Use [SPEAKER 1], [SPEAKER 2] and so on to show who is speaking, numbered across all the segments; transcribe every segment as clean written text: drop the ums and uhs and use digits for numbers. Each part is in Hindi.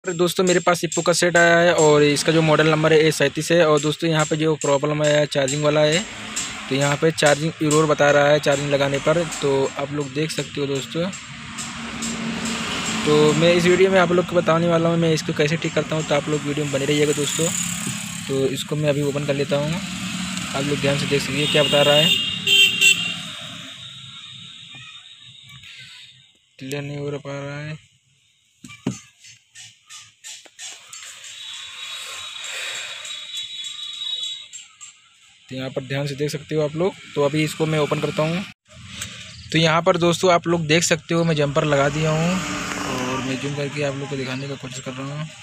[SPEAKER 1] दोस्तों मेरे पास इप्पो का सेट आया है और इसका जो मॉडल नंबर है A37 है। और दोस्तों यहाँ पे जो प्रॉब्लम है चार्जिंग वाला है, तो यहाँ पे चार्जिंग एरर बता रहा है चार्जिंग लगाने पर। तो आप लोग देख सकते हो दोस्तों। तो मैं इस वीडियो में आप लोग को बताने वाला हूँ मैं इसको कैसे ठीक करता हूँ, तो आप लोग वीडियो में बने रहिएगा दोस्तों। तो इसको मैं अभी ओपन कर लेता हूँ, आप लोग ध्यान से देख सकिए क्या बता रहा है। क्लियर नहीं हो पा रहा है। तो यहाँ पर ध्यान से देख सकते हो आप लोग। तो अभी इसको मैं ओपन करता हूँ। तो यहाँ पर दोस्तों आप लोग देख सकते हो मैं जंपर लगा दिया हूँ और मैं जूम करके आप लोग को दिखाने का कोशिश कर रहा हूँ।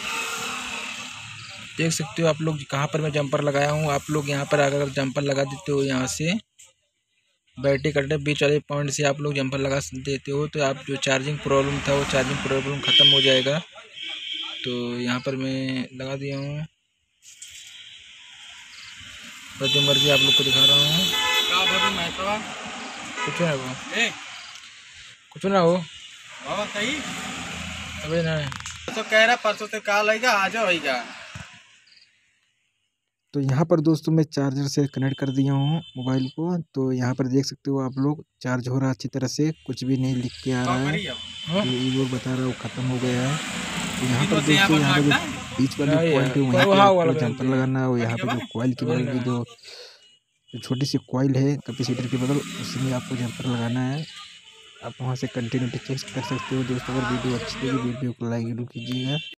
[SPEAKER 1] देख सकते हो आप लोग कहाँ पर मैं जंपर लगाया हूँ। आप लोग यहाँ पर अगर जंपर लगा देते हो, यहाँ से बैटरी कटने बीच वाले पॉइंट से आप लोग जंपर लगा देते हो, तो आप जो चार्जिंग प्रॉब्लम था वो चार्जिंग प्रॉब्लम ख़त्म हो जाएगा। तो यहाँ पर मैं लगा दिया हूँ, बस जूम करके आप लोग को दिखा रहा हूँ। कुछ ना वो कुछ ना हो
[SPEAKER 2] सही
[SPEAKER 1] अबे ना।
[SPEAKER 2] तो कह रहा परसों से कॉल आएगा, आ जाएगा।
[SPEAKER 1] तो यहाँ पर दोस्तों मैं चार्जर से कनेक्ट कर दिया हूँ मोबाइल को। तो यहाँ पर देख सकते हो आप लोग चार्ज हो रहा है अच्छी तरह से, कुछ भी नहीं लिख के आ रहा है। जो ईवो बता रहा है वो ख़त्म हो गया है। तो यहाँ पर दोस्तों यहाँ पर जो बीच वाली कॉइल है वहीं पे आपको जंपर लगाना है। और यहाँ पर जो कॉइल की बगल की जो छोटी सी कॉइल है कैपेसिटर के बगल, उसी में आपको जंपर लगाना है। आप वहाँ से कंटिन्यू चेक कर सकते हो दोस्तों। अगर वीडियो अच्छी लगी वीडियो को लाइक जरूर कीजिएगा।